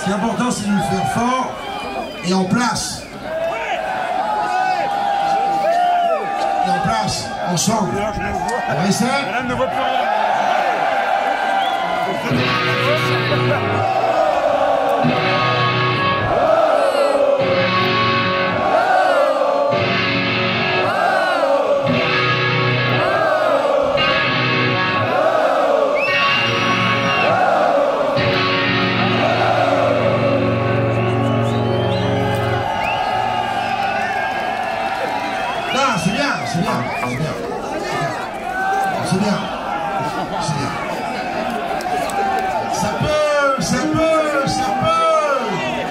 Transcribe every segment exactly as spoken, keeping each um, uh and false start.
Ce qui est important, c'est de le faire fort et en place. Et en place, ensemble. On va essayer. Madame ne voit plus rien. C'est bien, c'est bien, c'est bien, c'est bien, c'est bien. Ça peut, ça peut, ça peut.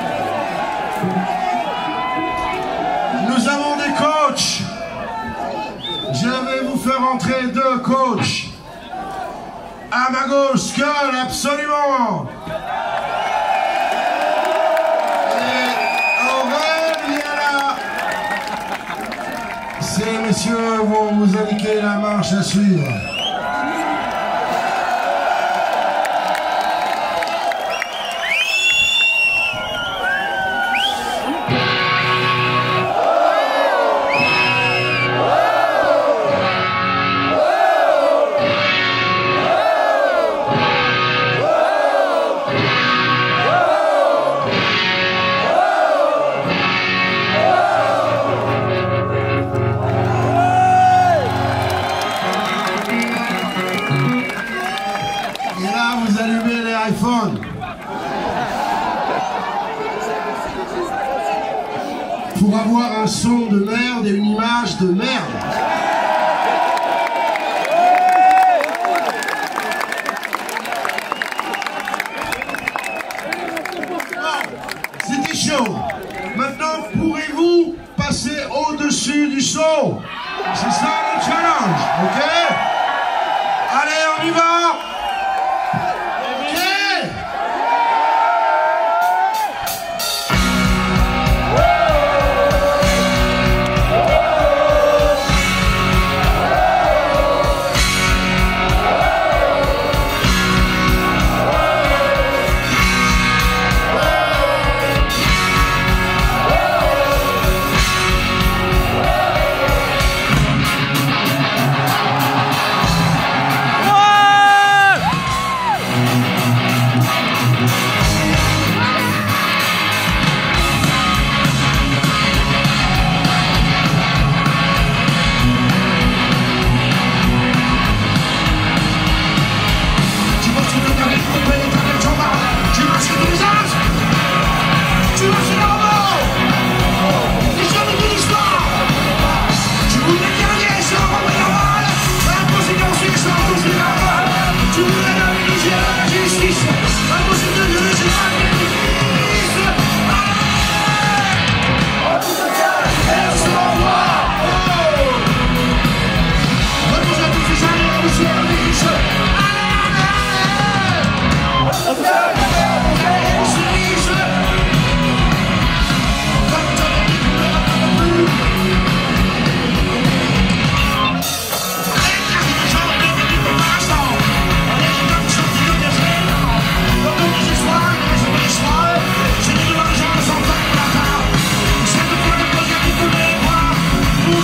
Nous avons des coachs. Je vais vous faire entrer deux coachs. À ma gauche, Skull, absolument. Ces messieurs vont vous indiquer la marche à suivre. Vous allumez les iPhones pour avoir un son de merde et une image de merde. C'était chaud. Maintenant, pourrez-vous passer au-dessus du son? C'est ça le challenge, ok? Allez, on y va!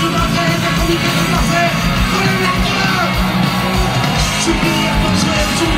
To be a